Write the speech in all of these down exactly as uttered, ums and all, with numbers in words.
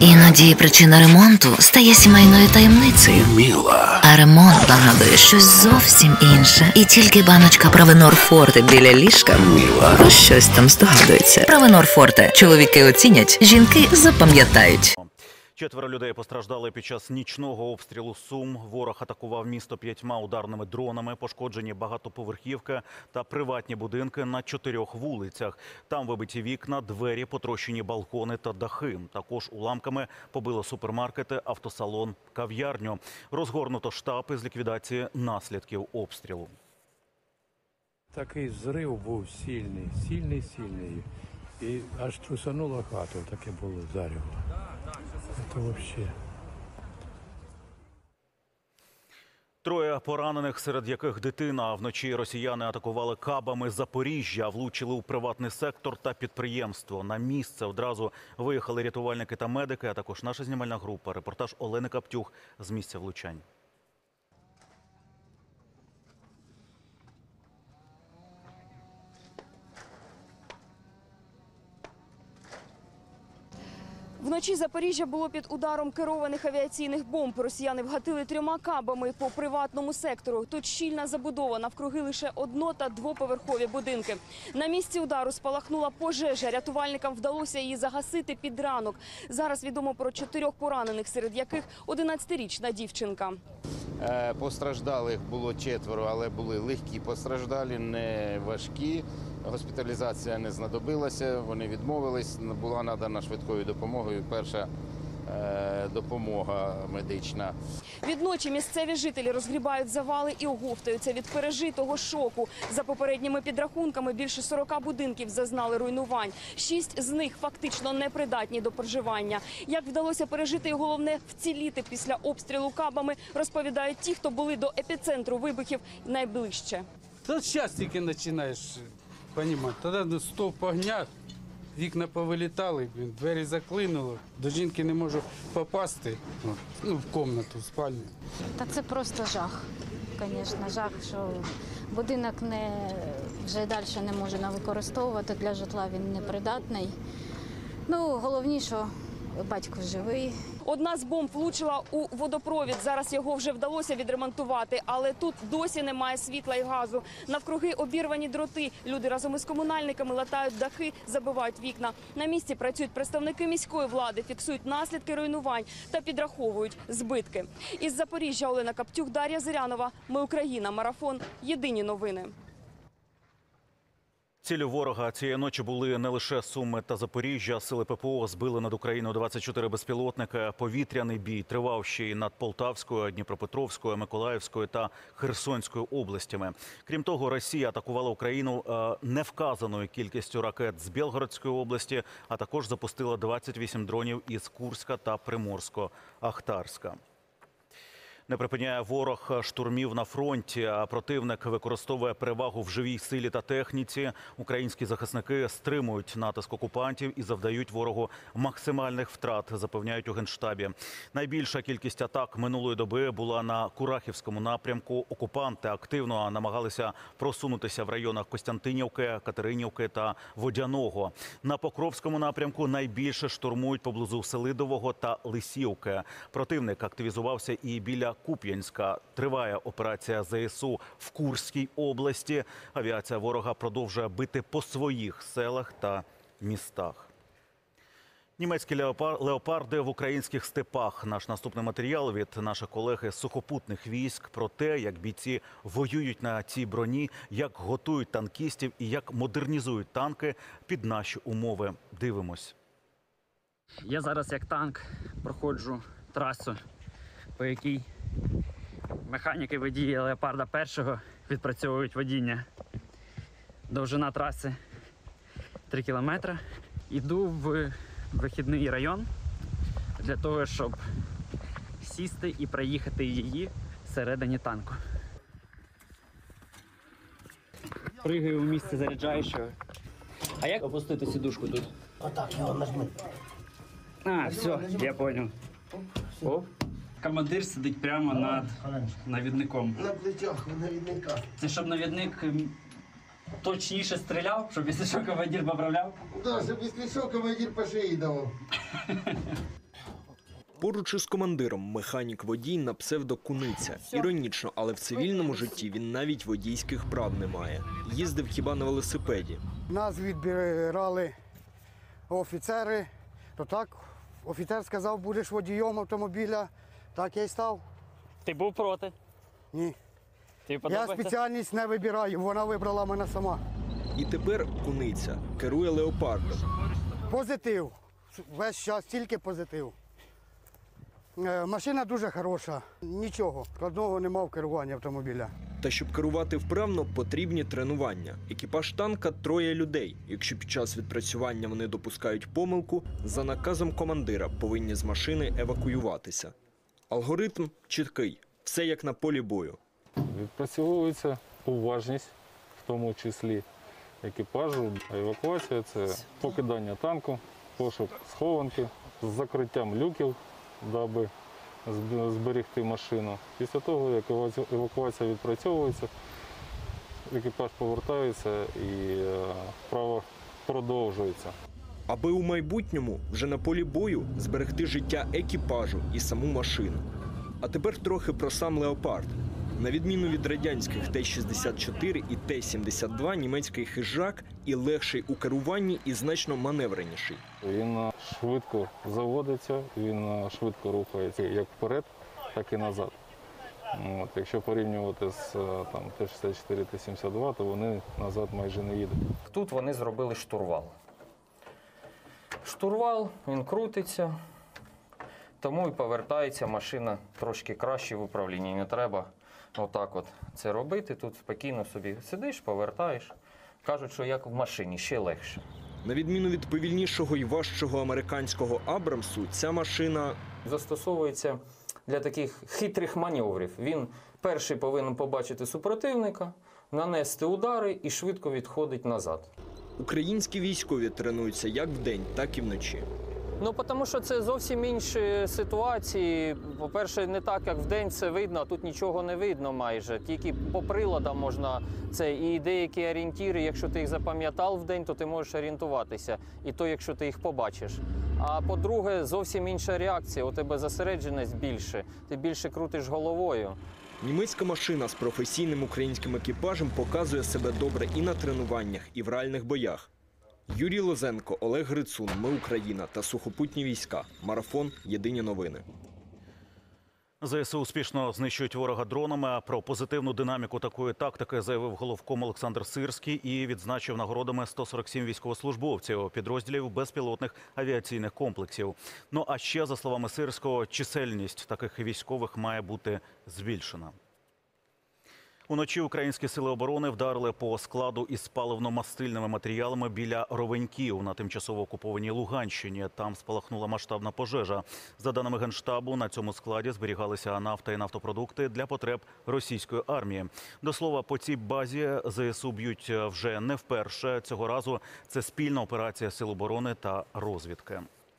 Іноді причина ремонту стає сімейною таємницею. Міла. А ремонт нагадує щось зовсім інше. І тільки баночка Провенор Форте біля ліжка Міла. про щось там здогадується. Провенор Форте. Чоловіки оцінять, жінки запам'ятають. Четверо людей постраждали під час нічного обстрілу Сум. Ворог атакував місто п'ятьма ударними дронами. Пошкоджені багатоповерхівки та приватні будинки на чотирьох вулицях. Там вибиті вікна, двері, потрощені балкони та дахи. Також уламками побило супермаркети, автосалон, кав'ярню. Розгорнуто штаб із ліквідації наслідків обстрілу. Такий зрив був сильний, сильний, сильний. І аж трусануло хату, таке було зарево. Це взагалі. Троє поранених, серед яких дитина. Вночі росіяни атакували кабами Запоріжжя, влучили у приватний сектор та підприємство. На місце одразу виїхали рятувальники та медики, а також наша знімальна група. Репортаж Олени Каптюх з місця влучань. Вночі Запоріжжя було під ударом керованих авіаційних бомб. Росіяни вгатили трьома кабами по приватному сектору. Тут щільна забудова, навкруги лише одно- та двоповерхові будинки. На місці удару спалахнула пожежа. Рятувальникам вдалося її загасити під ранок. Зараз відомо про чотирьох поранених, серед яких одинадцятирічна дівчинка. Постраждалих було четверо, але були легкі постраждалі, не важкі. Госпіталізація не знадобилася, вони відмовились, була надана швидкою допомогою перша е, допомога медична. Відночі місцеві жителі розгрібають завали і оговтаються від пережитого шоку. За попередніми підрахунками, більше сорока будинків зазнали руйнувань. Шість з них фактично непридатні до проживання. Як вдалося пережити і, головне, вціліти після обстрілу кабами, розповідають ті, хто були до епіцентру вибухів найближче. Та зараз тільки починаєш розуміти. Тоді стовп огня, вікна повилітали, двері заклинуло, до жінки не можу попасти, ну, в кімнату, в спальню. Та це просто жах, звісно, жах, що будинок не, вже далі не можна використовувати, для житла він непридатний. Ну, головне, що батько живий. Одна з бомб влучила у водопровід. Зараз його вже вдалося відремонтувати, але тут досі немає світла і газу. Навкруги обірвані дроти. Люди разом із комунальниками латають дахи, забивають вікна. На місці працюють представники міської влади, фіксують наслідки руйнувань та підраховують збитки. Із Запоріжжя Олена Каптюх, Дар'я Зирянова. Ми Україна. Марафон. Єдині новини. Ціллю ворога цієї ночі були не лише Суми та Запоріжжя. Сили ППО збили над Україною двадцять чотири безпілотники. Повітряний бій тривав ще й над Полтавською, Дніпропетровською, Миколаївською та Херсонською областями. Крім того, Росія атакувала Україну невказаною кількістю ракет з Білгородської області, а також запустила двадцять вісім дронів із Курська та Приморсько-Ахтарська. Не припиняє ворог штурмів на фронті, а противник використовує перевагу в живій силі та техніці. Українські захисники стримують натиск окупантів і завдають ворогу максимальних втрат, запевняють у Генштабі. Найбільша кількість атак минулої доби була на Курахівському напрямку. Окупанти активно намагалися просунутися в районах Костянтинівки, Катеринівки та Водяного. На Покровському напрямку найбільше штурмують поблизу Селидового та Лисівки. Противник активізувався і біля Куп'янська. Триває операція ЗСУ в Курській області. Авіація ворога продовжує бити по своїх селах та містах. Німецькі леопарди в українських степах. Наш наступний матеріал від наших колег із сухопутних військ про те, як бійці воюють на цій броні, як готують танкістів і як модернізують танки під наші умови. Дивимось. Я зараз як танк проходжу трасу, по якій механіки водії леопарда першого відпрацьовують водіння. Довжина траси три кілометри. Йду в вихідний район для того, щоб сісти і проїхати її всередині танку. Пригаю у місце заряджаючого. А як опустити сідушку тут? Отак, його нажми. А, все, я зрозумів. О. Командир сидить прямо над навідником. На плечах у навідника. Це щоб навідник точніше стріляв, щоб якщо що командир поправляв? Так, щоб якщо що командир по шиї давав. Поруч із командиром механік-водій на псевдо Куниця. Іронічно, але в цивільному житті він навіть водійських прав не має. Їздив хіба на велосипеді. Нас відбирали офіцери, то так, офіцер сказав, будеш водієм автомобіля, так я й став. Ти був проти? Ні. Тобі Я подобається? спеціальність не вибираю, вона вибрала мене сама. І тепер Куниця керує леопардом. Позитив. Весь час тільки позитив. Е, Машина дуже хороша. Нічого складного нема в керуванні автомобіля. Та щоб керувати вправно, потрібні тренування. Екіпаж танка – троє людей. Якщо під час відпрацювання вони допускають помилку, за наказом командира повинні з машини евакуюватися. Алгоритм чіткий. Все як на полі бою. Відпрацьовується уважність, в тому числі екіпажу. Евакуація – це покидання танку, пошук схованки з закриттям люків, даби зберегти машину. Після того, як евакуація відпрацьовується, екіпаж повертається і вправа продовжується. Аби у майбутньому вже на полі бою зберегти життя екіпажу і саму машину. А тепер трохи про сам «Леопард». На відміну від радянських Т шістдесят чотири і Т сімдесят два, німецький хижак і легший у керуванні, і значно маневреніший. Він швидко заводиться, він швидко рухається як вперед, так і назад. От, якщо порівнювати з там, Т шістдесят чотири, Т сімдесят два, то вони назад майже не їдуть. Тут вони зробили штурвал. Штурвал, він крутиться, тому і повертається машина трошки краще в управлінні. Не треба отак от це робити. Тут спокійно собі сидиш, повертаєш. Кажуть, що як в машині, ще легше. На відміну від повільнішого і важчого американського «Абрамсу», ця машина застосовується для таких хитрих маневрів. Він перший повинен побачити супротивника, нанести удари і швидко відходить назад. Українські військові тренуються як вдень, так і вночі. Ну, тому що це зовсім інші ситуації. По-перше, не так, як вдень це видно, а тут нічого не видно майже. Тільки по приладам можна це. І деякі орієнтири, якщо ти їх запам'ятав вдень, то ти можеш орієнтуватися. І то, якщо ти їх побачиш. А по-друге, зовсім інша реакція. У тебе зосередженість більше. Ти більше крутиш головою. Німецька машина з професійним українським екіпажем показує себе добре і на тренуваннях, і в реальних боях. Юрій Лозенко, Олег Грицун, Ми Україна та сухопутні війська. Марафон. Єдині новини. ЗСУ успішно знищують ворога дронами. Про позитивну динаміку такої тактики заявив головком Олександр Сирський і відзначив нагородами сто сорок сім військовослужбовців підрозділів безпілотних авіаційних комплексів. Ну а ще, за словами Сирського, чисельність таких військових має бути збільшена. Уночі українські сили оборони вдарили по складу із паливно-мастильними матеріалами біля Ровеньків на тимчасово окупованій Луганщині. Там спалахнула масштабна пожежа. За даними Генштабу, на цьому складі зберігалися нафта і нафтопродукти для потреб російської армії. До слова, по цій базі ЗСУ б'ють вже не вперше. Цього разу це спільна операція сил оборони та розвідки.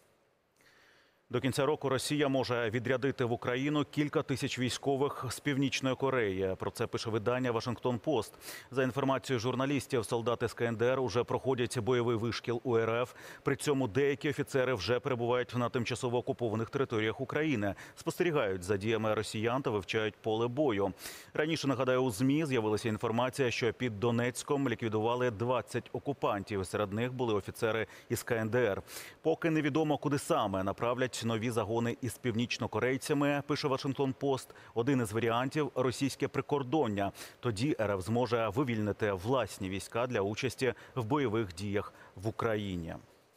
До кінця року Росія може відрядити в Україну кілька тисяч військових з Північної Кореї. Про це пише видання «Вашингтон-Пост». За інформацією журналістів, солдати з Ка Ен Де Ер уже проходять бойовий вишкіл у Ер Еф. При цьому деякі офіцери вже перебувають на тимчасово окупованих територіях України. Спостерігають за діями росіян та вивчають поле бою. Раніше, нагадаю, у ЗМІ з'явилася інформація, що під Донецьком ліквідували двадцять окупантів. Серед них були офіцери із Ка Ен Де Ер. Поки невідомо, куди саме направлять нові загони із північнокорейцями, пише «Вашингтон-Пост». Один із варіантів – російське прикордоння. Тоді Ер Еф зможе вивільнити власні війська для участі в бойових діях в Україні.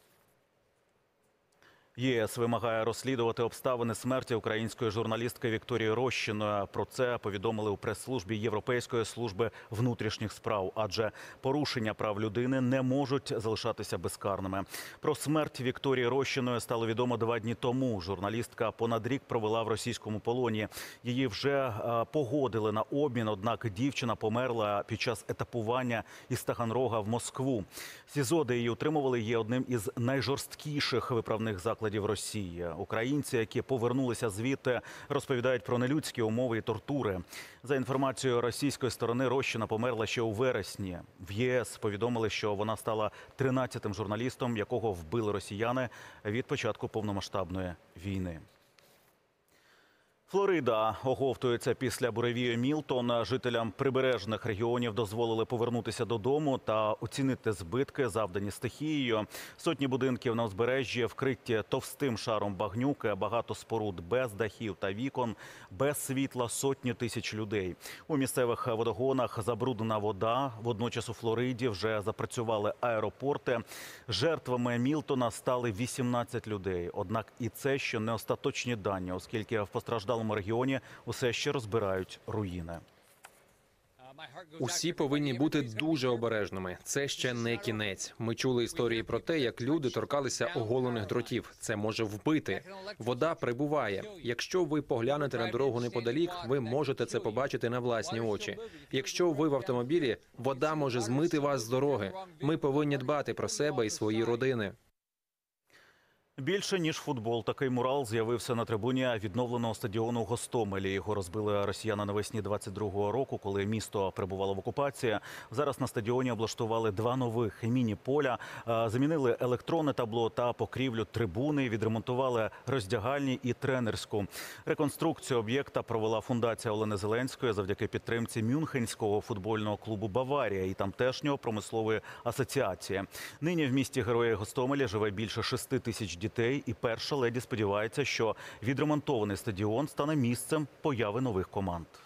ЄС вимагає розслідувати обставини смерті української журналістки Вікторії Рощиної. Про це повідомили у прес-службі Європейської служби внутрішніх справ, адже порушення прав людини не можуть залишатися безкарними. Про смерть Вікторії Рощиної стало відомо два дні тому. Журналістка понад рік провела в російському полоні. Її вже погодили на обмін, однак дівчина померла під час етапування із Таганрога в Москву. СІЗО, де її утримували, є одним із найжорсткіших виправних закладів Росії. Українці, які повернулися звідти, розповідають про нелюдські умови і тортури. За інформацією російської сторони, Рощина померла ще у вересні. В ЄС повідомили, що вона стала тринадцятим журналістом, якого вбили росіяни від початку повномасштабної війни. Флорида оговтується після буревію Мілтон. Жителям прибережних регіонів дозволили повернутися додому та оцінити збитки, завдані стихією. Сотні будинків на узбережжі вкриті товстим шаром багнюки, багато споруд без дахів та вікон, без світла сотні тисяч людей. У місцевих водогонах забруднена вода. Водночас у Флориді вже запрацювали аеропорти. Жертвами Мілтона стали вісімнадцять людей. Однак і це ще не остаточні дані, оскільки в постраждалому регіоні усе ще розбирають руїни. Усі повинні бути дуже обережними. Це ще не кінець. Ми чули історії про те, як люди торкалися оголених дротів. Це може вбити. Вода прибуває. Якщо ви поглянете на дорогу неподалік, ви можете це побачити на власні очі. Якщо ви в автомобілі, вода може змити вас з дороги. Ми повинні дбати про себе і свої родини. Більше, ніж футбол, такий мурал з'явився на трибуні відновленого стадіону в Гостомелі. Його розбили росіяни навесні двадцять другого року, коли місто перебувало в окупації. Зараз на стадіоні облаштували два нових міні-поля, замінили електронне табло та покрівлю трибуни, відремонтували роздягальні і тренерську. Реконструкцію об'єкта провела фундація Олени Зеленської завдяки підтримці Мюнхенського футбольного клубу «Баварія» і тамтешньої промислової асоціації. Нині в місті Герої Гостомелі живе більше шести тисяч дітей. Дітей, і перша леді сподівається, що відремонтований стадіон стане місцем появи нових команд.